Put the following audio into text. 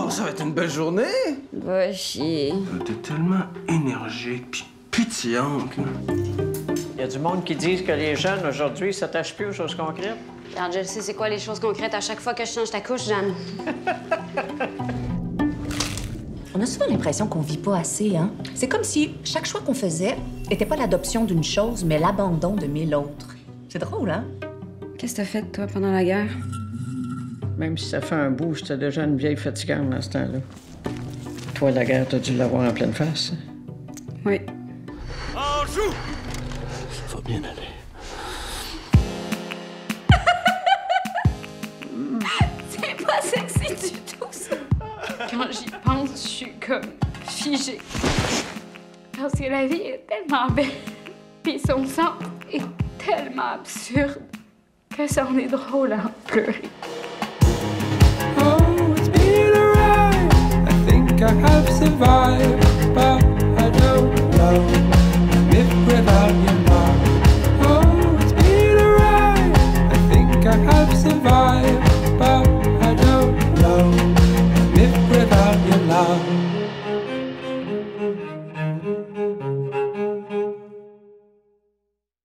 Oh, ça va être une belle journée! Va chier. T'es tellement énergique pis pétillante, là. Il y a du monde qui disent que les jeunes, aujourd'hui, s'attachent plus aux choses concrètes. Regarde, je sais c'est quoi les choses concrètes à chaque fois que je change ta couche, Jeanne. On a souvent l'impression qu'on vit pas assez, hein? C'est comme si chaque choix qu'on faisait n'était pas l'adoption d'une chose, mais l'abandon de 1000 autres. C'est drôle, hein? Qu'est-ce que t'as fait, toi, pendant la guerre? Même si ça fait un bout, j'étais déjà une vieille fatigante dans ce temps-là. Toi, la guerre, t'as dû l'avoir en pleine face. Oui. En joue! Ça va bien aller. C'est pas sexy du tout, ça. Quand j'y pense, je suis comme figée. Parce que la vie est tellement belle, puis son sens est tellement absurde que ça en est drôle à en pleurer. Oh, it's been a ride. I think I have survived, but I don't know if without your love. Oh, it's been a ride. I think I have survived, but I don't know if without your love.